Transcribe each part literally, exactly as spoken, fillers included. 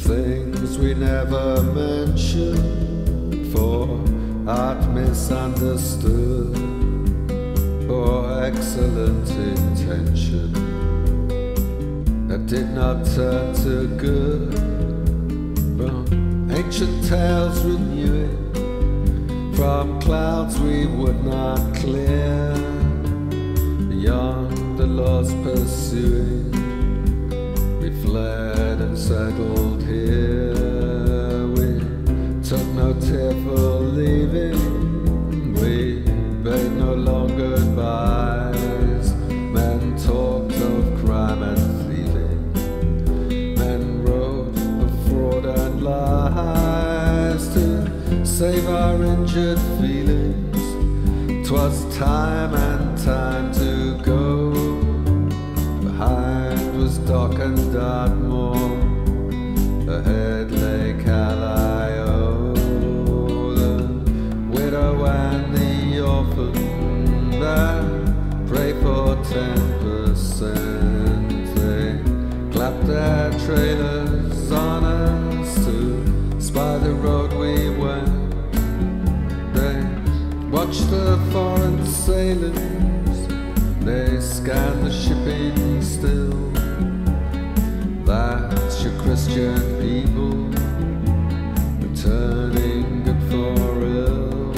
things we never mention, for art misunderstood, for excellent intention that did not turn to good. From ancient tales renewing, from clouds we would not clear, beyond the lost pursuing, we fled and settled here. We took no tearful leaving, we bade no long goodbyes. Men talked of crime and thieving, men wrote of fraud and lies to save our injured feelings. 'Twas time and time to go. Behind was dock and Dartmoor, ahead lay Callao. The widow and the orphan that pray for ten percent. They clapped their trailers on us to spy the road we went. They watched the foreign sailors, they scanned the shipping still. That's your Christian people, returning good for ill.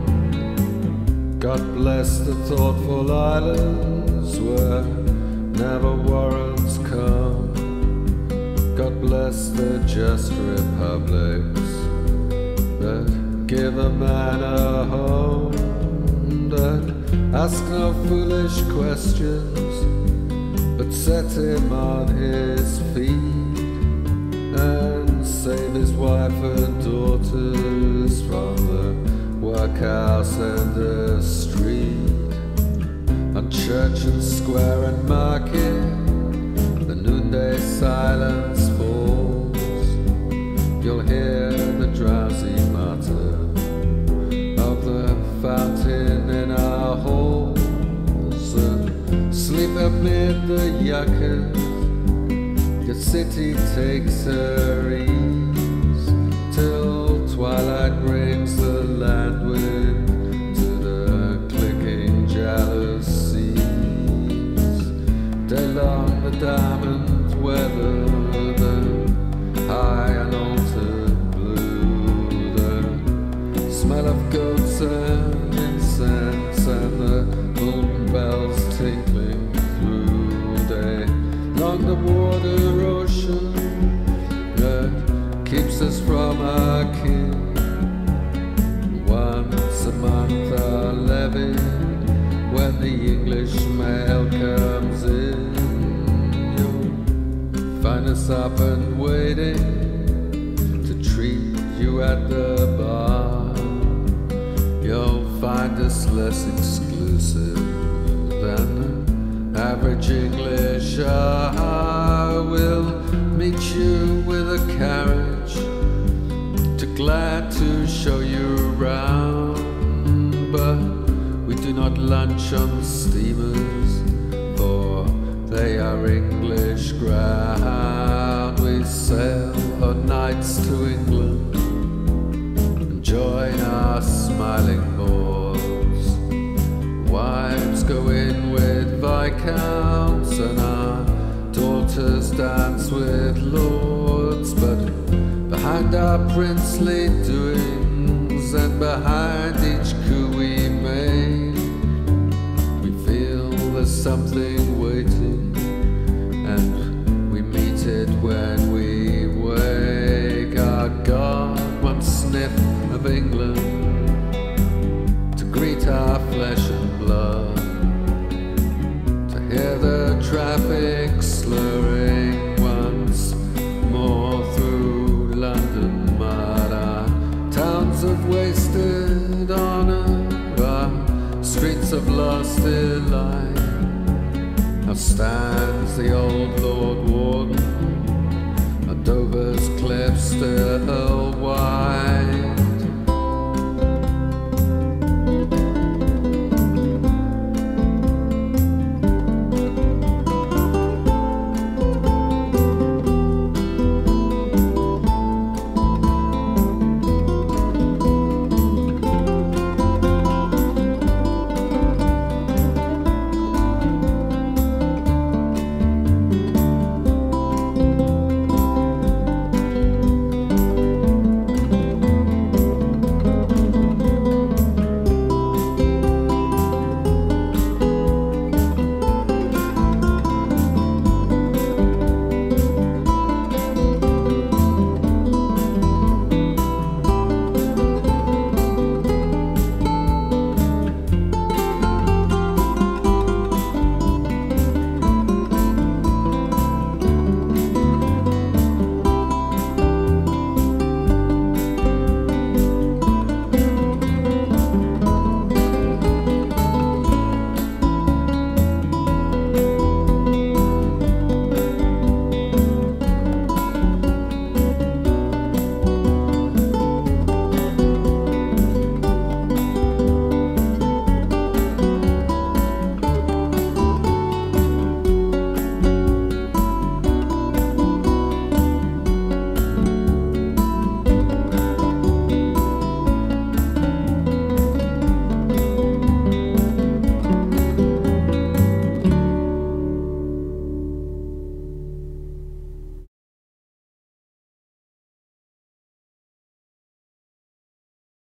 God bless the thoughtful islands where never warrants come. God bless the just republics that give a man a home, that ask no foolish questions, but set him on his feet and save his wife and daughters from the workhouse and the street. On church and square and market, the noonday silence falls. You'll hear the drowsy mutter of the fountain in our halls, and sleep amid the yuccas. The city takes her ease till twilight brings the land wind to the clicking jalousies. Day long the diamond weather, the high unaltered blue, the smell of goats and incense, and the golden bells tinkling through. Day long the water ocean that keeps us from our kin. Once a month our levy, when the English mail comes in, you'll find us up and waiting to treat you at the bar. You'll find us less exclusive than the average English. I will meet you with a carriage, too glad to show you around. But we do not lunch on steamers, for they are English ground. We sail on nights to England and join our smiling boards. Wives go in with viscounts and our daughters dance with lords. But behind our princely doings and behind each coup we made, we feel there's something waiting, and we meet it when we wake. Our God one sniff of England to greet our flesh and blood, to hear the traffic slurring once more through London mud. Our towns of wasted honour, our streets of lost delight. Now stands the old Lord Warden on Dover's cliff still wide.